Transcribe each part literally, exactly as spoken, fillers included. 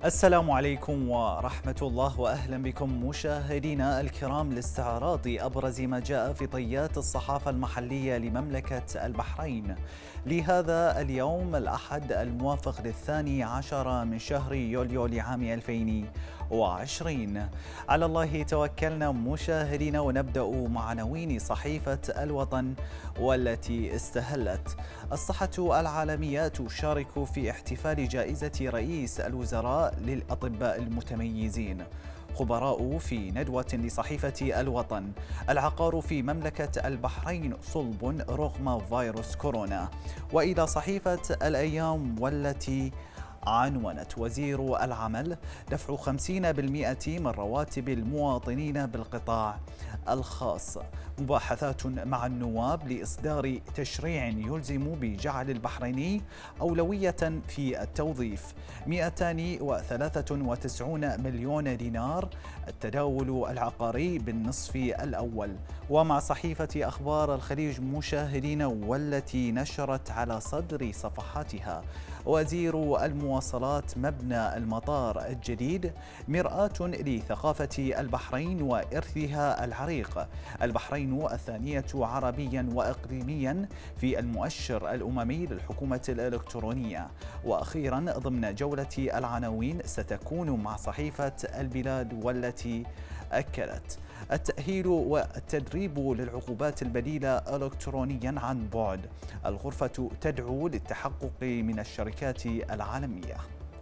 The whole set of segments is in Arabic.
السلام عليكم ورحمة الله، وأهلا بكم مشاهدينا الكرام لاستعراض أبرز ما جاء في طيات الصحافة المحلية لمملكة البحرين لهذا اليوم الأحد الموافق للثاني عشر من شهر يوليو لعام ألفين وعشرين. على الله توكلنا مشاهدينا، ونبدأ مع عناوين صحيفة الوطن والتي استهلت. الصحة العالمية تشارك في احتفال جائزة رئيس الوزراء للأطباء المتميزين. خبراء في ندوة لصحيفة الوطن. العقار في مملكة البحرين صلب رغم فيروس كورونا. وإلى صحيفة الأيام والتي عنونت وزير العمل دفع خمسين بالمئة من رواتب المواطنين بالقطاع الخاص. مباحثات مع النواب لإصدار تشريع يلزم بجعل البحريني أولوية في التوظيف. مئتين وثلاثة وتسعين مليون دينار التداول العقاري بالنصف الأول. ومع صحيفة أخبار الخليج مشاهدين والتي نشرت على صدر صفحاتها: وزير المواصلات مبنى المطار الجديد مرآة لثقافة البحرين وإرثها العريق. البحرين الثانية عربيا وإقليميا في المؤشر الأممي للحكومة الإلكترونية. وأخيرا ضمن جولة العناوين ستكون مع صحيفة البلاد والتي أكدت التأهيل والتدريب للعقوبات البديلة إلكترونيا عن بعد. الغرفة تدعو للتحقق من الشركات العالمية.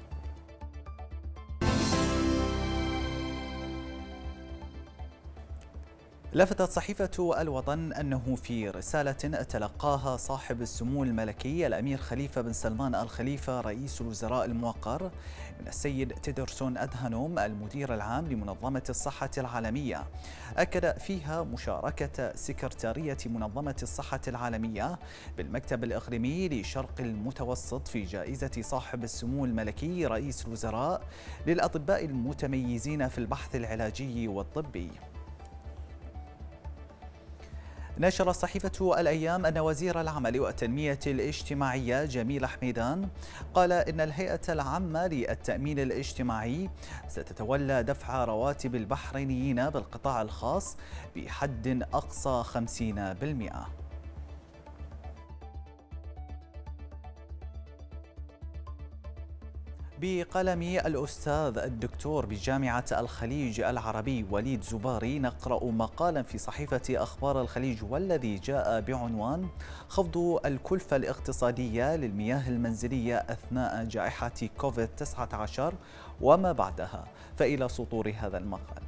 لفتت صحيفة الوطن أنه في رسالة تلقاها صاحب السمو الملكي الأمير خليفة بن سلمان آل خليفة رئيس الوزراء الموقر من السيد تيدرسون أدهانوم المدير العام لمنظمة الصحة العالمية، أكد فيها مشاركة سكرتارية منظمة الصحة العالمية بالمكتب الإقليمي لشرق المتوسط في جائزة صاحب السمو الملكي رئيس الوزراء للأطباء المتميزين في البحث العلاجي والطبي. نشر صحيفة الأيام أن وزير العمل والتنمية الاجتماعية جميل حميدان قال إن الهيئة العامة للتأمين الاجتماعي ستتولى دفع رواتب البحرينيين بالقطاع الخاص بحد أقصى خمسين بالمئة. بقلم الأستاذ الدكتور بجامعة الخليج العربي وليد زباري نقرأ مقالا في صحيفة أخبار الخليج والذي جاء بعنوان: خفض الكلفة الاقتصادية للمياه المنزلية أثناء جائحة كوفيد تسعة عشر وما بعدها. فإلى سطور هذا المقال.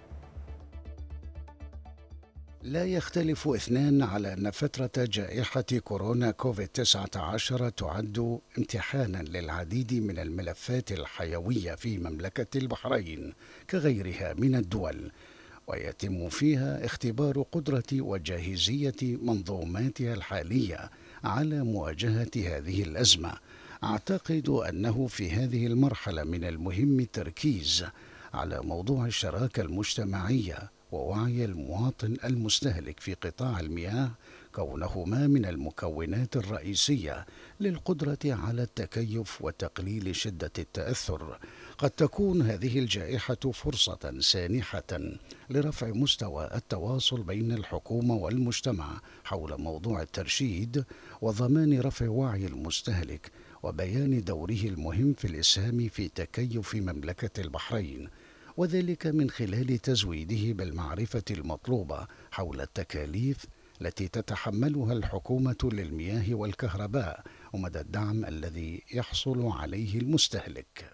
لا يختلف اثنان على أن فترة جائحة كورونا كوفيد تسعة عشر تعد امتحانا للعديد من الملفات الحيوية في مملكة البحرين كغيرها من الدول، ويتم فيها اختبار قدرة وجاهزية منظوماتها الحالية على مواجهة هذه الأزمة. أعتقد أنه في هذه المرحلة من المهم التركيز على موضوع الشراكة المجتمعية ووعي المواطن المستهلك في قطاع المياه، كونهما من المكونات الرئيسية للقدرة على التكيف وتقليل شدة التأثر. قد تكون هذه الجائحة فرصة سانحة لرفع مستوى التواصل بين الحكومة والمجتمع حول موضوع الترشيد وضمان رفع وعي المستهلك وبيان دوره المهم في الإسهام في تكيف مملكة البحرين، وذلك من خلال تزويده بالمعرفة المطلوبة حول التكاليف التي تتحملها الحكومة للمياه والكهرباء ومدى الدعم الذي يحصل عليه المستهلك.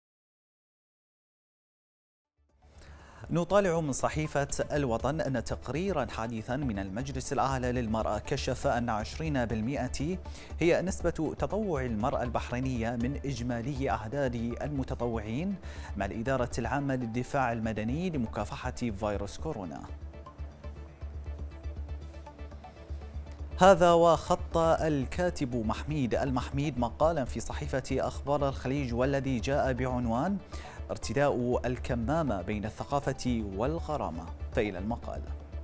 نطالع من صحيفة الوطن أن تقريرا حديثا من المجلس الأعلى للمرأة كشف أن عشرين بالمئة هي نسبة تطوع المرأة البحرينية من إجمالي أعداد المتطوعين مع الإدارة العامة للدفاع المدني لمكافحة فيروس كورونا. هذا وخط الكاتب محميد المحميد مقالا في صحيفة أخبار الخليج والذي جاء بعنوان: ارتداء الكمامة بين الثقافة والغرامة. فإلى المقال.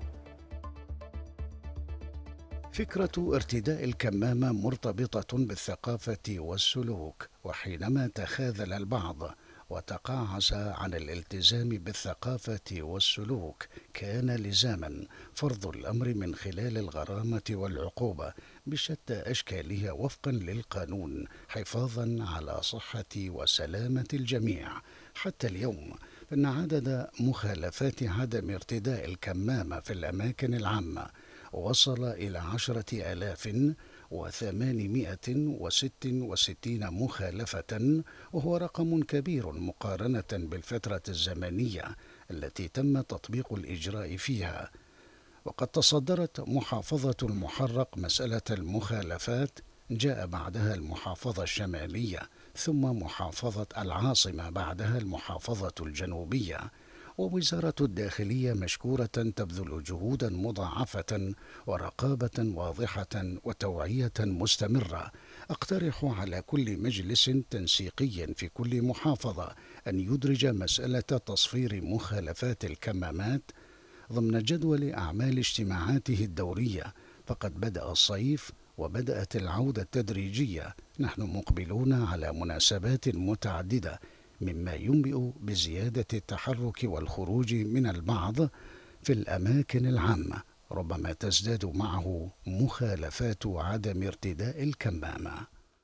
فكرة ارتداء الكمامة مرتبطة بالثقافة والسلوك، وحينما تخاذل البعض وتقاعس عن الالتزام بالثقافة والسلوك، كان لزاما فرض الأمر من خلال الغرامة والعقوبة بشتى أشكالها وفقا للقانون، حفاظا على صحة وسلامة الجميع. حتى اليوم فإن عدد مخالفات عدم ارتداء الكمامة في الأماكن العامة وصل إلى عشرة آلاف وثمانمائة وست وستين مخالفة، وهو رقم كبير مقارنة بالفترة الزمنية التي تم تطبيق الإجراء فيها. وقد تصدرت محافظة المحرق مسألة المخالفات، جاء بعدها المحافظة الشمالية، ثم محافظة العاصمة، بعدها المحافظة الجنوبية. ووزارة الداخلية مشكورة تبذل جهودا مضاعفة ورقابة واضحة وتوعية مستمرة. أقترح على كل مجلس تنسيقي في كل محافظة أن يدرج مسألة تصفير مخالفات الكمامات ضمن جدول أعمال اجتماعاته الدورية، فقد بدأ الصيف وبدأت العودة التدريجية. نحن مقبلون على مناسبات متعددة، مما ينبئ بزيادة التحرك والخروج من البعض في الأماكن العامة، ربما تزداد معه مخالفات عدم ارتداء الكمامة.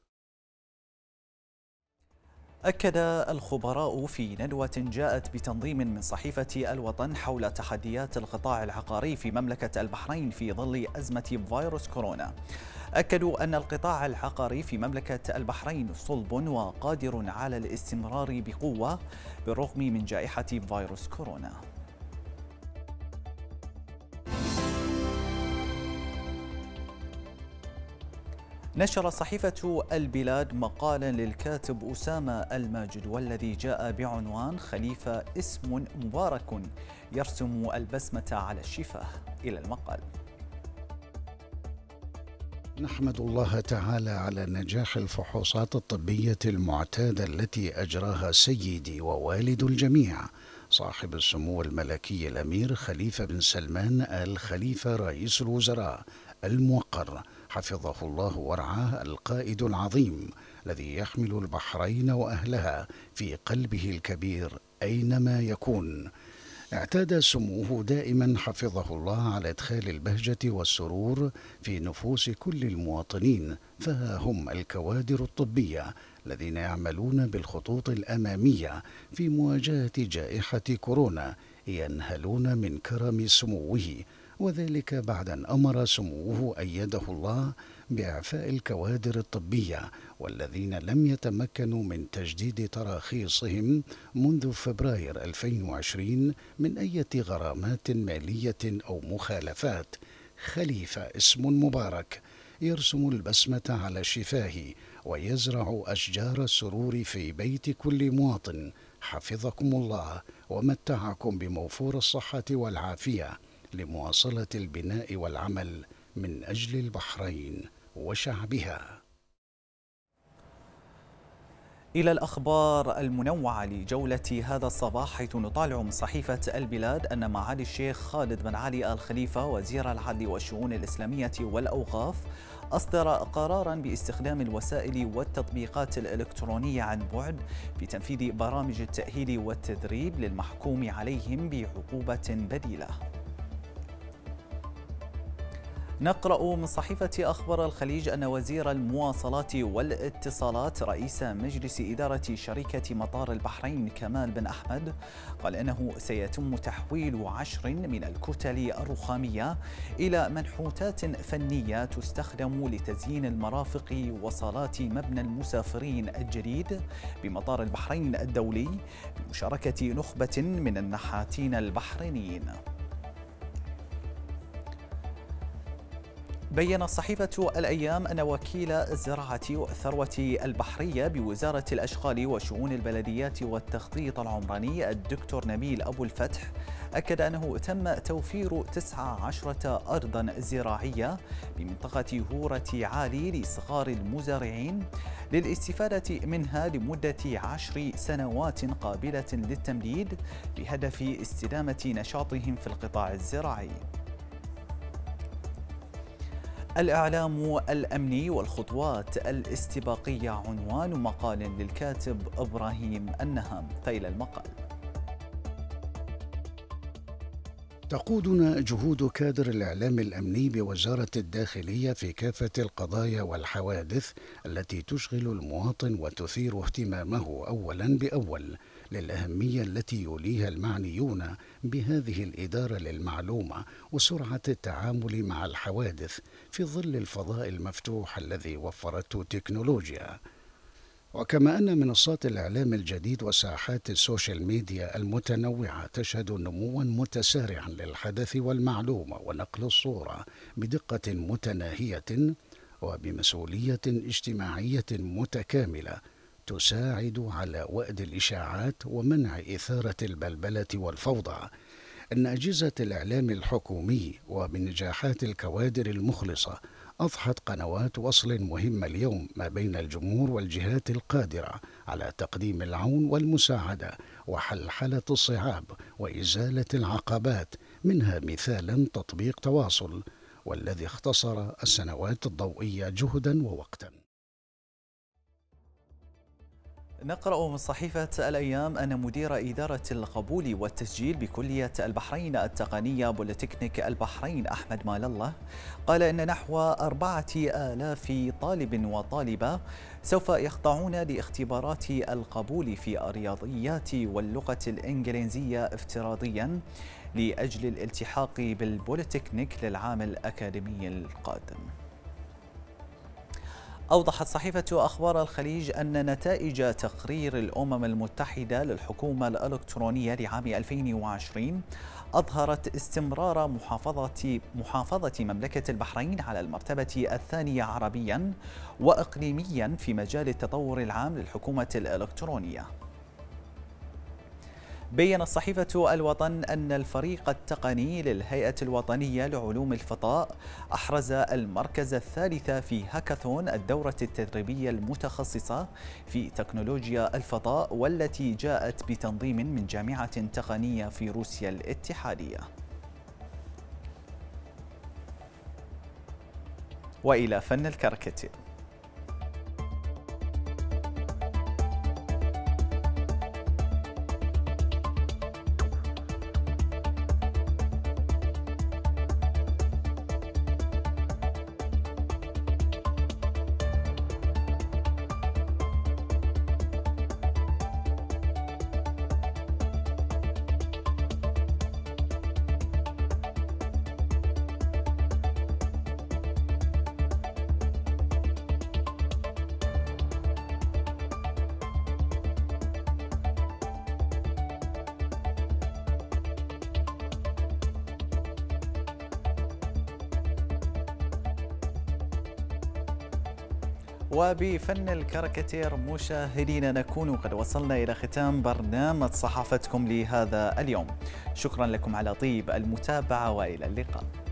أكد الخبراء في ندوة جاءت بتنظيم من صحيفة الوطن حول تحديات القطاع العقاري في مملكة البحرين في ظل أزمة فيروس كورونا. أكدوا أن القطاع العقاري في مملكة البحرين صلب وقادر على الاستمرار بقوة بالرغم من جائحة فيروس كورونا. نشر صحيفة البلاد مقالا للكاتب أسامة الماجد والذي جاء بعنوان خليفة اسم مبارك يرسم البسمة على الشفاه. إلى المقال. نحمد الله تعالى على نجاح الفحوصات الطبية المعتادة التي أجراها سيدي ووالد الجميع صاحب السمو الملكي الأمير خليفة بن سلمان آل خليفة رئيس الوزراء الموقر حفظه الله ورعاه، القائد العظيم الذي يحمل البحرين وأهلها في قلبه الكبير أينما يكون. اعتاد سموه دائما حفظه الله على إدخال البهجة والسرور في نفوس كل المواطنين، فها هم الكوادر الطبية الذين يعملون بالخطوط الأمامية في مواجهة جائحة كورونا ينهلون من كرم سموه، وذلك بعد أن أمر سموه أيده الله بإعفاء الكوادر الطبية والذين لم يتمكنوا من تجديد تراخيصهم منذ فبراير ألفين وعشرين من أي غرامات مالية أو مخالفات. خليفة اسم مبارك يرسم البسمة على شفاه ويزرع أشجار السرور في بيت كل مواطن. حفظكم الله ومتعكم بموفور الصحة والعافية لمواصلة البناء والعمل من أجل البحرين وشعبها. إلى الأخبار المنوعة لجولة هذا الصباح، حيث نطالع من صحيفة البلاد أن معالي الشيخ خالد بن علي آل خليفة وزير العدل والشؤون الإسلامية والأوقاف أصدر قراراً باستخدام الوسائل والتطبيقات الإلكترونية عن بعد في تنفيذ برامج التأهيل والتدريب للمحكوم عليهم بعقوبة بديلة. نقرأ من صحيفة أخبار الخليج أن وزير المواصلات والاتصالات رئيس مجلس إدارة شركة مطار البحرين كمال بن أحمد قال إنه سيتم تحويل عشر من الكتل الرخامية إلى منحوتات فنية تستخدم لتزيين المرافق وصالات مبنى المسافرين الجديد بمطار البحرين الدولي بمشاركة نخبة من النحاتين البحرينيين. بين صحيفة الأيام أن وكيل الزراعة والثروة البحرية بوزارة الأشغال وشؤون البلديات والتخطيط العمراني الدكتور نبيل أبو الفتح أكد أنه تم توفير تسعة عشرة أرضا زراعية بمنطقة هورة عالي لصغار المزارعين للاستفادة منها لمدة عشر سنوات قابلة للتمديد بهدف استدامة نشاطهم في القطاع الزراعي. الإعلام الأمني والخطوات الاستباقية عنوان مقال للكاتب إبراهيم النهم، فإلى المقال. تقودنا جهود كادر الإعلام الأمني بوزارة الداخلية في كافة القضايا والحوادث التي تشغل المواطن وتثير اهتمامه أولا بأول للأهمية التي يوليها المعنيون بهذه الإدارة للمعلومة وسرعة التعامل مع الحوادث في ظل الفضاء المفتوح الذي وفرته التكنولوجيا. وكما أن منصات الإعلام الجديد وساحات السوشيال ميديا المتنوعة تشهد نموا متسارعا للحدث والمعلومة ونقل الصورة بدقة متناهية وبمسؤولية اجتماعية متكاملة تساعد على وأد الإشاعات ومنع إثارة البلبلة والفوضى، أن أجهزة الإعلام الحكومي وبنجاحات الكوادر المخلصة أضحت قنوات وصل مهمة اليوم ما بين الجمهور والجهات القادرة على تقديم العون والمساعدة وحلحلة الصعاب وإزالة العقبات، منها مثالا تطبيق تواصل والذي اختصر السنوات الضوئية جهدا ووقتا. نقرأ من صحيفة الأيام أن مدير إدارة القبول والتسجيل بكلية البحرين التقنية بوليتكنيك البحرين أحمد مال الله قال إن نحو أربعة آلاف طالب وطالبة سوف يخضعون لاختبارات القبول في الرياضيات واللغة الإنجليزية افتراضيا لأجل الالتحاق بالبوليتكنيك للعام الأكاديمي القادم. أوضحت صحيفة أخبار الخليج أن نتائج تقرير الأمم المتحدة للحكومة الإلكترونية لعام ألفين وعشرين أظهرت استمرار محافظة محافظة مملكة البحرين على المرتبة الثانية عربيا وإقليميا في مجال التطور العام للحكومة الإلكترونية. بيّنت صحيفة الوطن أن الفريق التقني للهيئة الوطنية لعلوم الفضاء أحرز المركز الثالث في هاكاثون الدورة التدريبية المتخصصة في تكنولوجيا الفضاء والتي جاءت بتنظيم من جامعة تقنية في روسيا الاتحادية. وإلى فن الكاريكاتير. وبفن الكاريكاتير مشاهدينا نكون قد وصلنا إلى ختام برنامج صحافتكم لهذا اليوم. شكرا لكم على طيب المتابعة وإلى اللقاء.